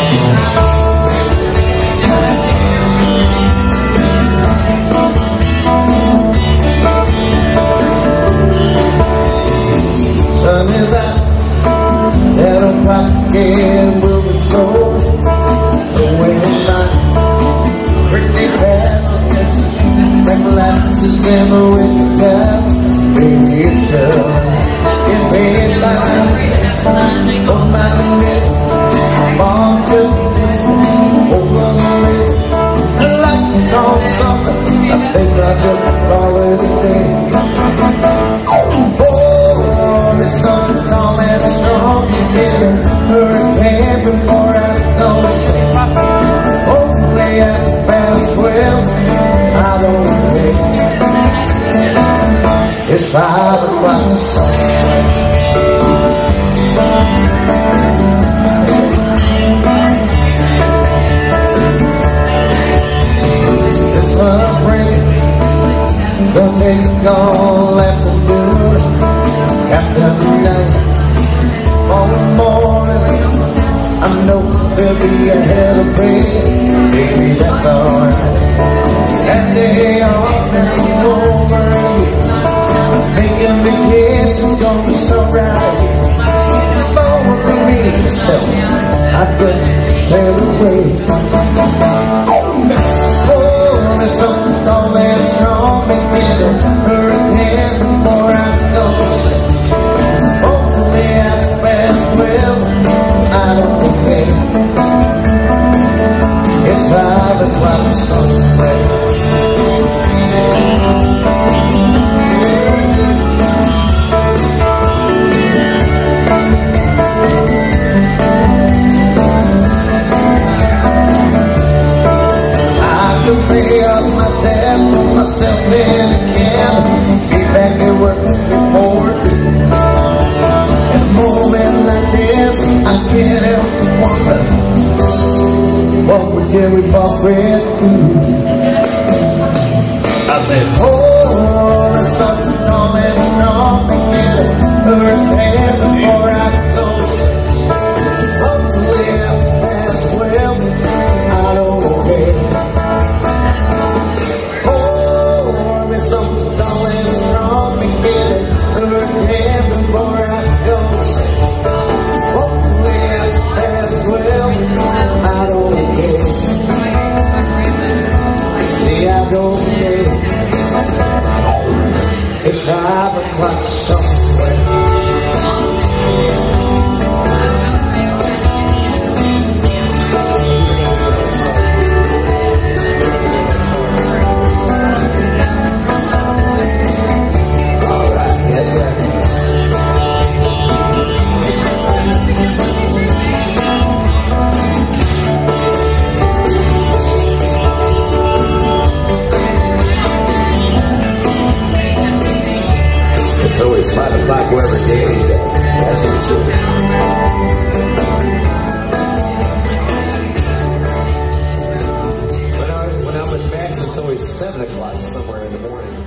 Sun is out, and a clock is moving slow. So when the night quickly passes, like molasses in the winter, baby, it's sure get paid by oh my minute, mom just over the lid. I like to call something, I think I just call it a day. Oh, it's something tall and strong, you get a hurricane before I know it. Hopefully at past 12, I don't wait. It's 5 o'clock. This month rain don't take all afternoon, after night, all morning. I know there'll be a hell of rain, baby, that's alright. That day off now over again, making vacations gonna start right here. It's over for me, so I just sail away. Oh, there's something tall and strong, making a hurricane before I go say. Hopefully at past 12, I don't care. It's 5 o'clock somewhere. I can pay up my tab, put myself in a cab, be back at work before 2. In a moment like this, I can't help but wonder, what would Jerry Butlers do? I said, oh, there's something coming wrong, get a hurricane before I go. Hopefully at past 12, I don't care. Oh, there's something coming strong, get a hurricane before I go. Hopefully at past 12, I don't care. See, I don't care. It's 5 o'clock somewhere. It's always 5 o'clock wherever Danny's at. That's for sure. When I'm in Max, it's always 7 o'clock somewhere in the morning.